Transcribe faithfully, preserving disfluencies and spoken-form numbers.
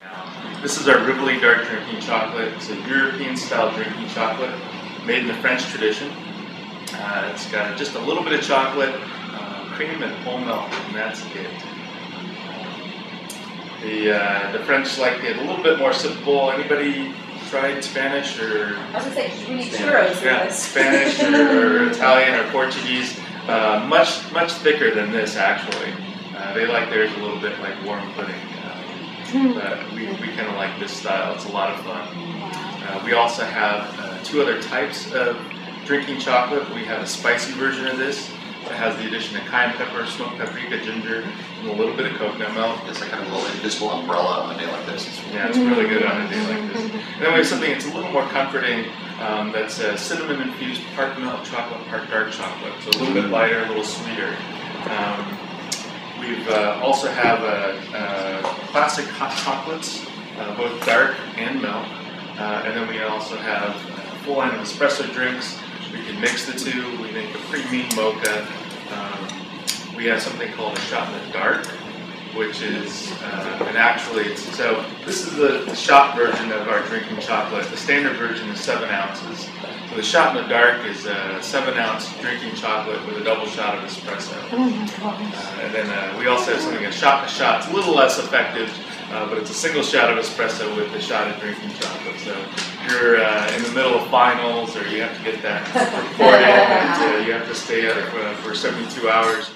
This is our Rivoli dark drinking chocolate. It's a European-style drinking chocolate made in the French tradition. Uh, it's got just a little bit of chocolate, uh, cream, and whole milk, and that's it. The uh, the French like it a little bit more simple. Anybody tried Spanish or? I was gonna say just really churros. Yeah, Spanish or, or Italian or Portuguese. Uh, much much thicker than this actually. Uh, they like theirs a little bit like warm pudding. But we, we kind of like this style. It's a lot of fun. Uh, we also have uh, two other types of drinking chocolate. We have a spicy version of this that has the addition of cayenne pepper, smoked paprika, ginger, and a little bit of coconut milk. It's like kind of a little invisible umbrella on a day like this. Yeah, it's really good on a day like this. And then we have something that's a little more comforting. Um, that's a cinnamon-infused part milk chocolate, part dark chocolate. So a little bit lighter, a little sweeter. Um, We uh, also have uh, uh, classic hot chocolates, uh, both dark and milk. Uh, and then we also have a full line of espresso drinks. We can mix the two. We make a creamy mocha. Um, we have something called a shot in the dark, which is, uh, and actually, it's, so this is the, the shot version of our drinking chocolate. The standard version is seven ounces. So the shot in the dark is a seven ounce drinking chocolate with a double shot of espresso. Uh, and then uh, we also have something, a shot to shot. It's a little less effective, uh, but it's a single shot of espresso with a shot of drinking chocolate. So if you're uh, in the middle of finals or you have to get that reported and uh, you have to stay up uh, for seventy-two hours,